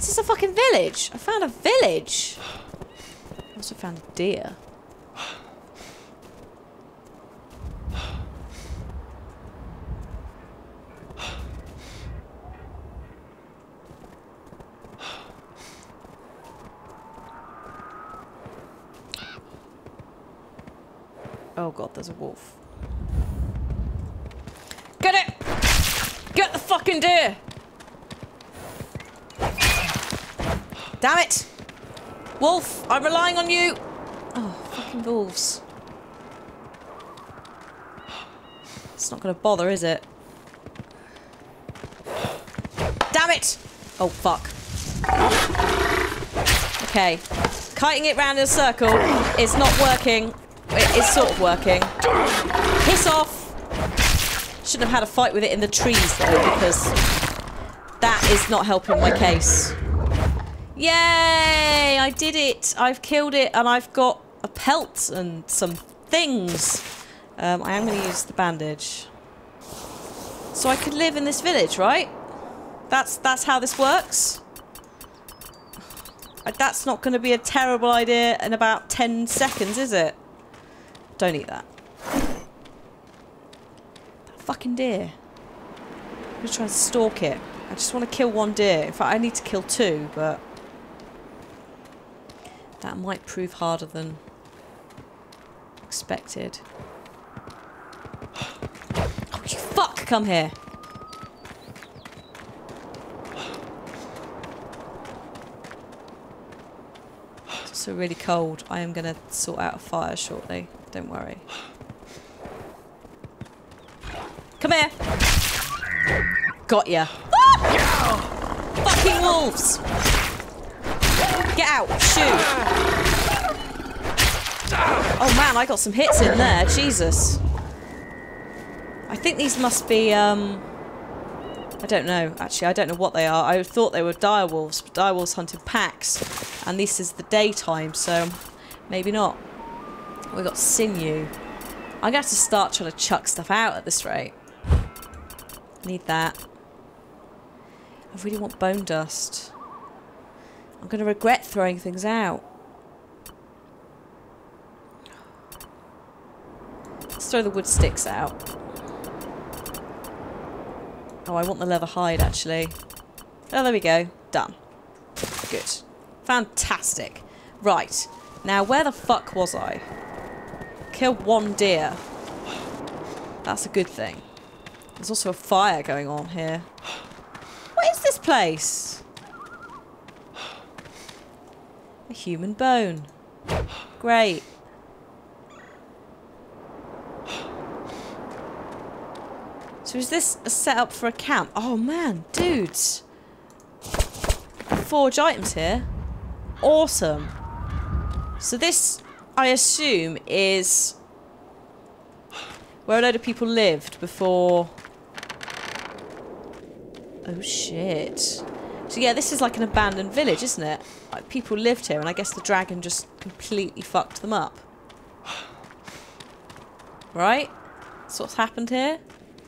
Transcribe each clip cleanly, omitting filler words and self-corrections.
Is this a fucking village? I found a village. I also found a deer. Oh god, there's a wolf. Get it! Get the fucking deer! Damn it! Wolf, I'm relying on you! Oh, fucking wolves. It's not gonna bother, is it? Damn it! Oh, fuck. Okay. Kiting it round in a circle is not working. It is sort of working. Piss off! Shouldn't have had a fight with it in the trees, though, because that is not helping my case. Yay! I did it! I've killed it, and I've got a pelt and some things. I am going to use the bandage. So I could live in this village, right? That's how this works? That's not going to be a terrible idea in about 10 seconds, is it? Don't eat that. That fucking deer. I'm going to try and stalk it. I just want to kill one deer. In fact, I need to kill two, but that might prove harder than expected. Oh, you fuck! Come here. It's also really cold. I am going to sort out a fire shortly. Don't worry. Come here! Got ya. Ah! Fucking wolves! Get out! Shoot! Oh man, I got some hits in there. Jesus. I think these must be, I don't know. Actually, I don't know what they are. I thought they were direwolves, but direwolves hunt in packs. And this is the daytime, so maybe not. We got sinew. I'm gonna have to start trying to chuck stuff out at this rate. Need that. I really want bone dust. I'm gonna regret throwing things out. Let's throw the wood sticks out. Oh, I want the leather hide, actually. Oh, there we go. Done. Good. Fantastic. Right. Now, where the fuck was I? Killed one deer. That's a good thing. There's also a fire going on here. What is this place? A human bone. Great. So is this a setup for a camp? Oh man, dudes. Forge items here. Awesome. So this, I assume, is where a load of people lived before... Oh shit. So yeah, this is like an abandoned village, isn't it? Like, people lived here and I guess the dragon just completely fucked them up. Right? That's what's happened here.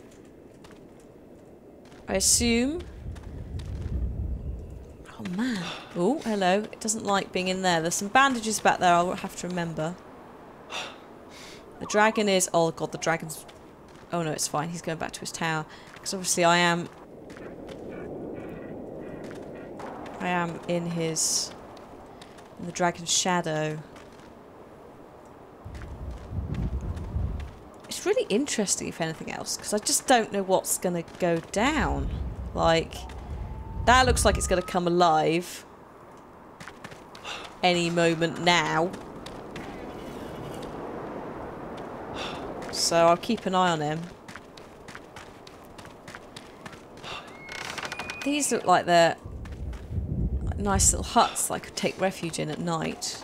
I assume. Oh man. Oh, hello. It doesn't like being in there. There's some bandages back there I'll have to remember. The dragon is... Oh god, the dragon's... Oh no, it's fine. He's going back to his tower. Because obviously I am in his... in the dragon's shadow. It's really interesting, if anything else, because I just don't know what's going to go down. Like, that looks like it's going to come alive any moment now. So I'll keep an eye on him. These look like they're nice little huts that I could take refuge in at night.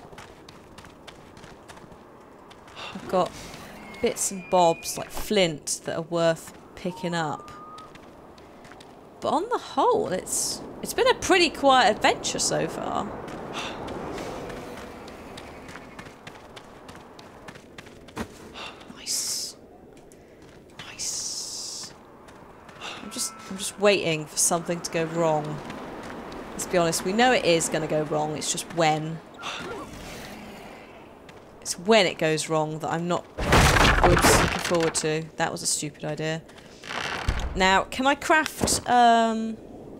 I've got bits and bobs like flint that are worth picking up. But on the whole, it's been a pretty quiet adventure so far. Nice. Nice. I'm just waiting for something to go wrong. Let's be honest, we know it is going to go wrong. It's just when. It's when it goes wrong that I'm not looking forward to. That was a stupid idea. Now, can I craft... I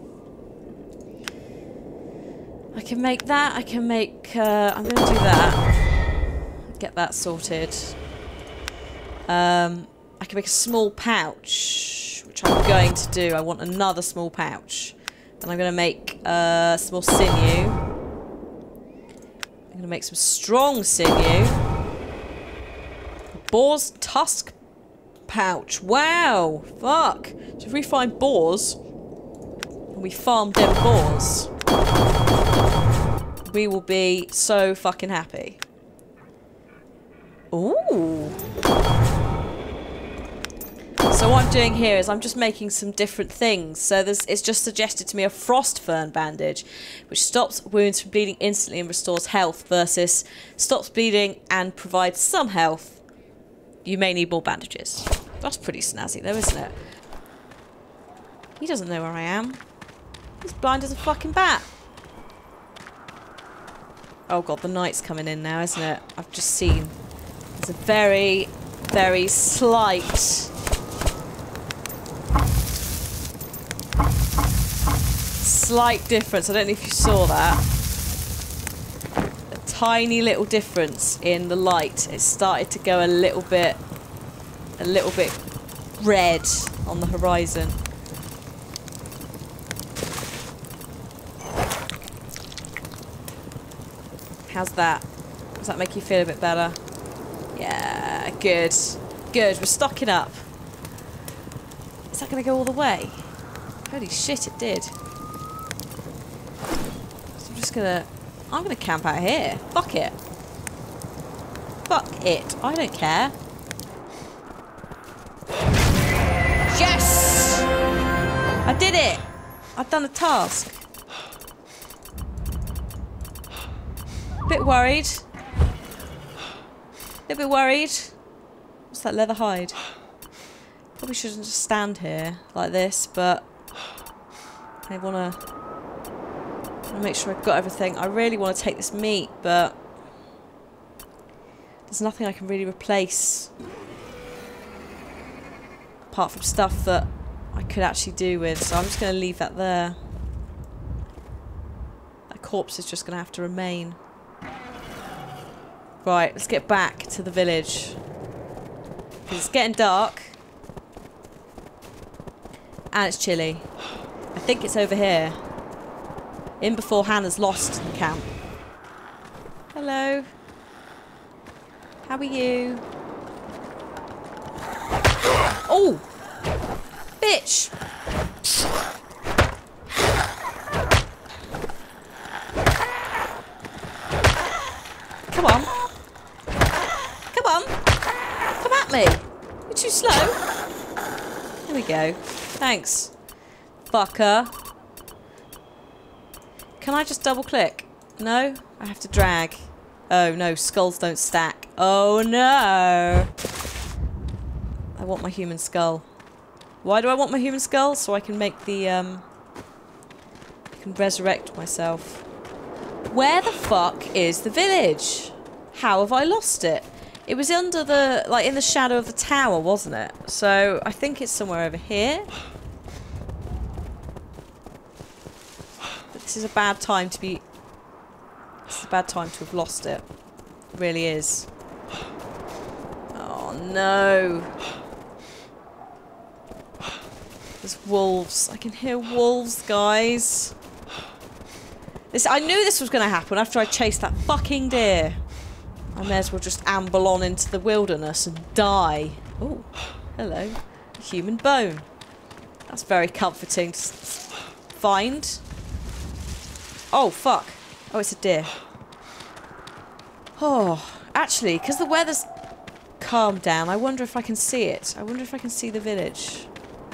can make that. I can make... I'm going to do that. Get that sorted. I can make a small pouch, which I'm going to do. I want another small pouch. And I'm going to make some more sinew. I'm going to make some strong sinew. Boar's tusk pouch. Wow! Fuck! So if we find boars, and we farm dead boars, we will be so fucking happy. Ooh! So what I'm doing here is I'm just making some different things. So it's just suggested to me a frost fern bandage, which stops wounds from bleeding instantly and restores health, versus stops bleeding and provides some health. You may need more bandages. That's pretty snazzy though, isn't it? He doesn't know where I am. He's blind as a fucking bat. Oh god, the night's coming in now, isn't it? I've just seen. There's a very, very slight... difference. I don't know if you saw that. A tiny little difference in the light. It started to go a little bit red on the horizon. How's that? Does that make you feel a bit better? Yeah, good. Good, we're stocking up. Is that going to go all the way? Holy shit, it did. I'm gonna camp out here. Fuck it. Fuck it. I don't care. Yes! I did it! I've done a task. Bit worried. A bit worried. What's that leather hide? Probably shouldn't just stand here like this, but I wanna make sure I've got everything. I really want to take this meat, but there's nothing I can really replace apart from stuff that I could actually do with, so I'm just going to leave that there. That corpse is just going to have to remain. Right, let's get back to the village. It's getting dark and it's chilly. I think it's over here. In before Hannah's lost the camp. Hello. How are you? Oh! Bitch! Come on. Come on. Come at me. You're too slow. There we go. Thanks. Fucker. Can I just double click? No? I have to drag. Oh no, skulls don't stack. Oh no! I want my human skull. Why do I want my human skull? So I can make the, I can resurrect myself. Where the fuck is the village? How have I lost it? It was under the, like in the shadow of the tower, wasn't it? So I think it's somewhere over here. This is a bad time to be... This is a bad time to have lost it. It really is. Oh no. There's wolves. I can hear wolves, guys. I knew this was going to happen after I chased that fucking deer. I may as well just amble on into the wilderness and die. Oh, hello. A human bone. That's very comforting to find. Oh, fuck. Oh, it's a deer. Oh, actually, because the weather's calmed down, I wonder if I can see it. I wonder if I can see the village.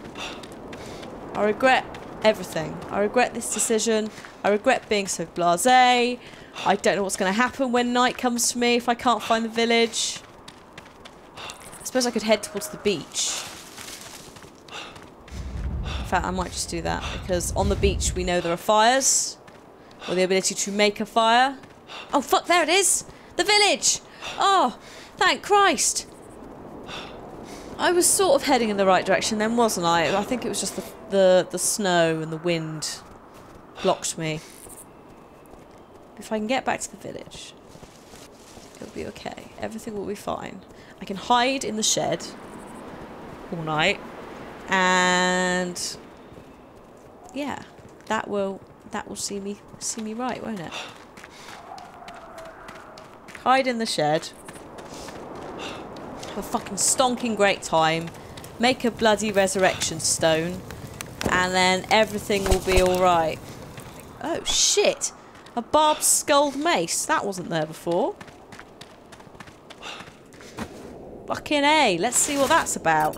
I regret everything. I regret this decision. I regret being so blasé. I don't know what's going to happen when night comes to me if I can't find the village. I suppose I could head towards the beach. In fact, I might just do that, because on the beach we know there are fires. Or the ability to make a fire. Oh, fuck, there it is! The village! Oh, thank Christ! I was sort of heading in the right direction then, wasn't I? I think it was just the snow and the wind blocked me. If I can get back to the village, it'll be okay. Everything will be fine. I can hide in the shed all night, and yeah, that will see me right, won't it? Hide in the shed. Have a fucking stonking great time. Make a bloody resurrection stone. And then everything will be alright. Oh, shit. A barbed skulled mace. That wasn't there before. Fucking A. Let's see what that's about.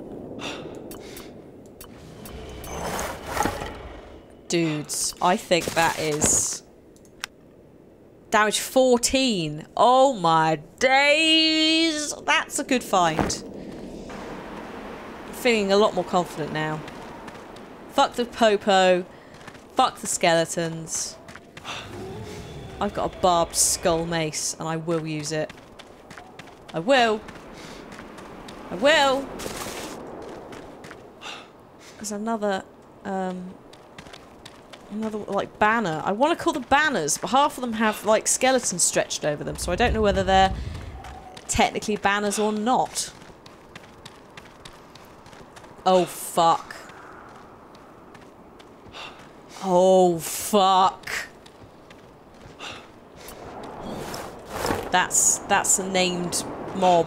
Dudes, I think that is... damage 14. Oh my days. That's a good find. I'm feeling a lot more confident now. Fuck the popo. Fuck the skeletons. I've got a barbed skull mace and I will use it. I will. I will. There's another like banner. I want to call them banners, but half of them have like skeletons stretched over them, so I don't know whether they're technically banners or not. Oh fuck. Oh fuck. That's a named mob.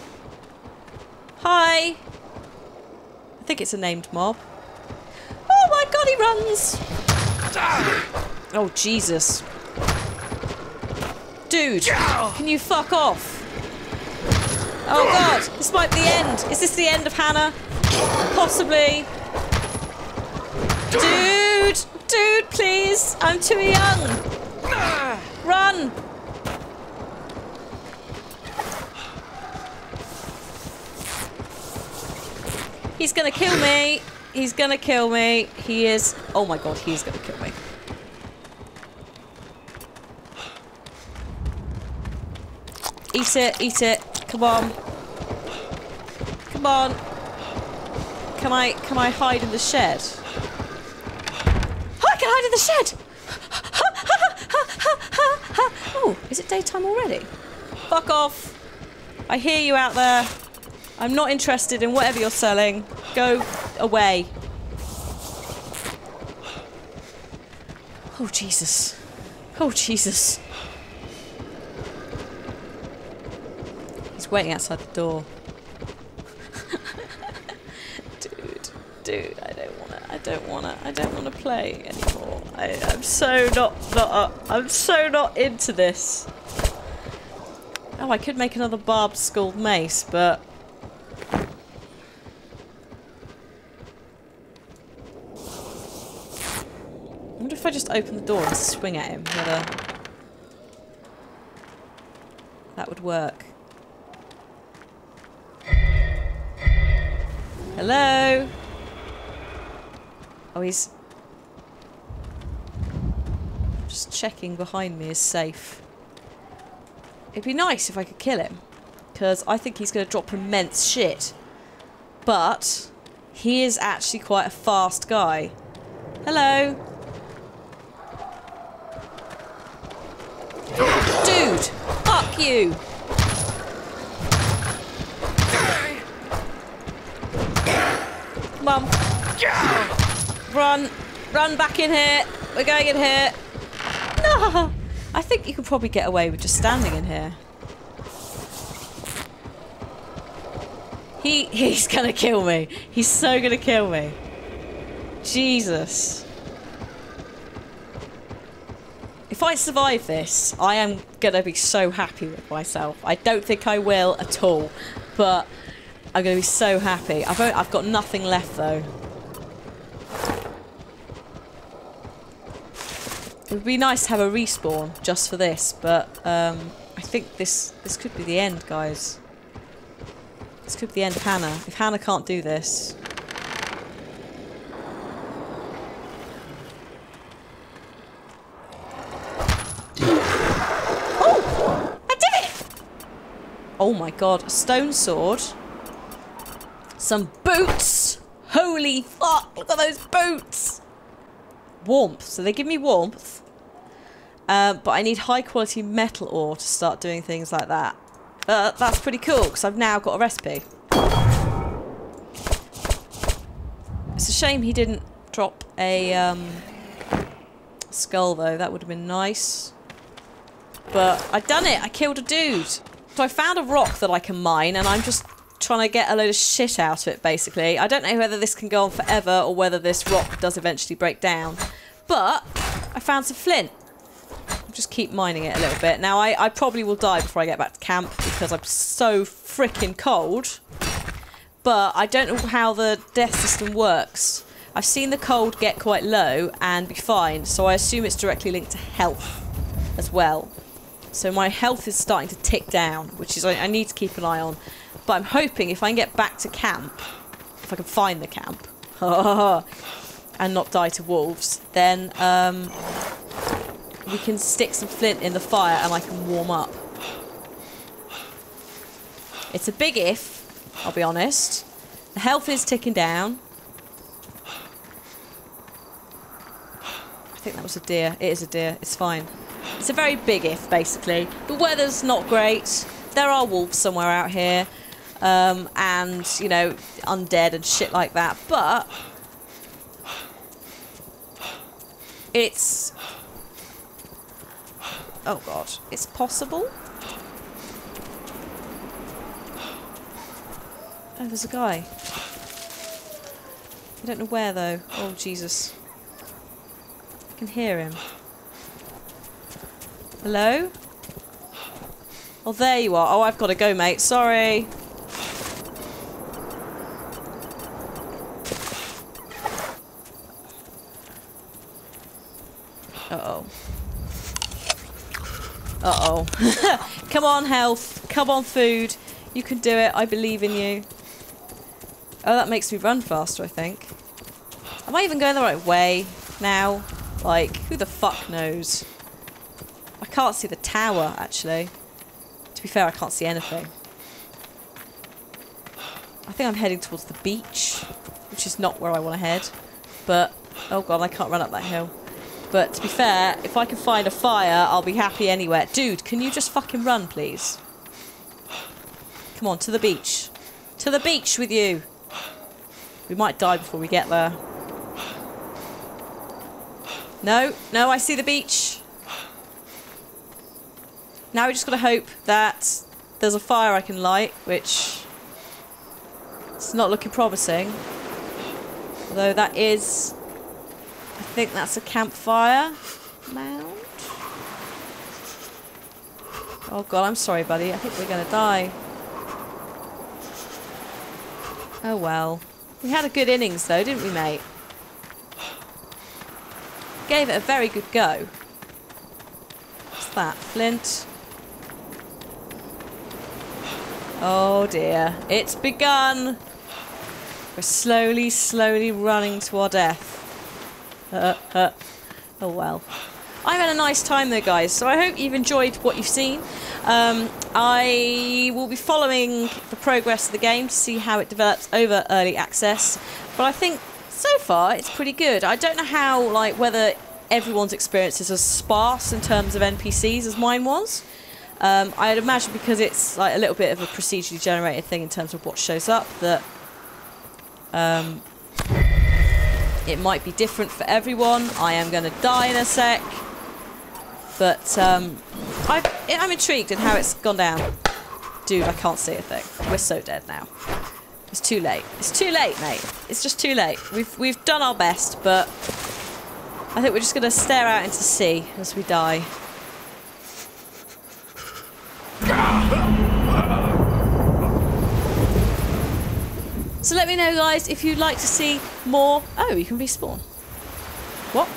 Hi. I think it's a named mob. Oh my god, he runs. Oh, Jesus. Dude, can you fuck off? Oh, God, this might be the end. Is this the end of Hannah? Possibly. Dude, please. I'm too young. Run. He's gonna kill me. He's gonna kill me. He is... oh my god, he's gonna kill me. Eat it, eat it. Come on. Come on. Can I hide in the shed? Oh, I can hide in the shed! Oh, is it daytime already? Fuck off. I hear you out there. I'm not interested in whatever you're selling. Go away. Oh, Jesus. Oh, Jesus. He's waiting outside the door. Dude, I don't wanna play anymore. I'm so not into this. Oh, I could make another barbed skulled mace, but I wonder if I just open the door and swing at him, whether that would work. Hello? Oh, he's... just checking behind me is safe. It'd be nice if I could kill him, because I think he's going to drop immense shit. But he is actually quite a fast guy. Hello? Dude! Fuck you! Come on. Run! Run back in here! We're going in here! No! I think you could probably get away with just standing in here. He's gonna kill me. He's so gonna kill me. Jesus. If I survive this, I am gonna be so happy with myself. I don't think I will at all, but I'm gonna be so happy. I've got nothing left though. It would be nice to have a respawn just for this, but I think this could be the end, guys. This could be the end of Hannah. If Hannah can't do this... Oh my god, a stone sword. Some boots! Holy fuck, look at those boots! Warmth, so they give me warmth. But I need high quality metal ore to start doing things like that. That's pretty cool, because I've now got a recipe. It's a shame he didn't drop a skull, though. That would have been nice. But I've done it! I killed a dude! So I found a rock that I can mine, and I'm just trying to get a load of shit out of it, basically. I don't know whether this can go on forever, or whether this rock does eventually break down. But I found some flint. I'll just keep mining it a little bit. Now, I probably will die before I get back to camp, because I'm so freaking cold. But I don't know how the death system works. I've seen the cold get quite low and be fine, so I assume it's directly linked to health as well. So my health is starting to tick down, which is I need to keep an eye on. But I'm hoping if I can get back to camp, if I can find the camp, and not die to wolves, then we can stick some flint in the fire and I can warm up. It's a big if. I'll be honest. The health is ticking down. I think that was a deer. It is a deer. It's fine. It's a very big if, basically. The weather's not great. There are wolves somewhere out here. And, you know, undead and shit like that. But it's... Oh, God. It's possible. Oh, there's a guy. I don't know where, though. Oh, Jesus. I can hear him. Hello? Oh, there you are. Oh, I've got to go, mate. Sorry. Uh-oh. Uh-oh. Come on, health. Come on, food. You can do it. I believe in you. Oh, that makes me run faster, I think. Am I even going the right way now? Like, who the fuck knows? I can't see the tower, actually. To be fair, I can't see anything. I think I'm heading towards the beach, which is not where I want to head. But, oh god, I can't run up that hill. But to be fair, if I can find a fire, I'll be happy anywhere. Dude, can you just fucking run, please? Come on, to the beach. To the beach with you! We might die before we get there. No, no, I see the beach. Now we just gotta hope that there's a fire I can light, which it's not looking promising. Although that is, I think that's a campfire mound. Oh god, I'm sorry, buddy. I think we're gonna die. Oh well. We had a good innings though, didn't we, mate? Gave it a very good go. What's that? Flint. Oh dear. It's begun! We're slowly, slowly running to our death. Oh well. I've had a nice time though, guys, so I hope you've enjoyed what you've seen. I will be following the progress of the game to see how it develops over early access, but I think so far it's pretty good. I don't know how, like, whether everyone's experience is as sparse in terms of NPCs as mine was. I'd imagine because it's like a little bit of a procedurally generated thing in terms of what shows up, that it might be different for everyone. I am going to die in a sec. But I'm intrigued in how it's gone down. Dude, I can't see a thing. We're so dead now. It's too late. It's too late, mate. It's just too late. We've done our best, but I think we're just going to stare out into the sea as we die. So let me know, guys, if you'd like to see more. Oh, you can respawn. What?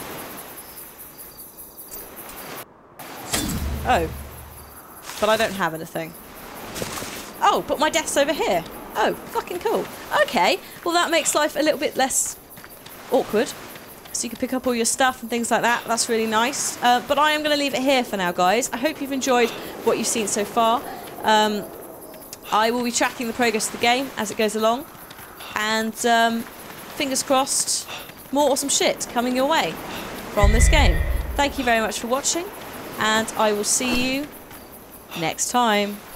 Oh. But I don't have anything. Oh, but my death's over here. Oh, fucking cool. Okay, well that makes life a little bit less awkward. So you can pick up all your stuff and things like that. That's really nice. But I am going to leave it here for now, guys. I hope you've enjoyed what you've seen so far. I will be tracking the progress of the game as it goes along. And fingers crossed, more awesome shit coming your way from this game. Thank you very much for watching, and I will see you next time.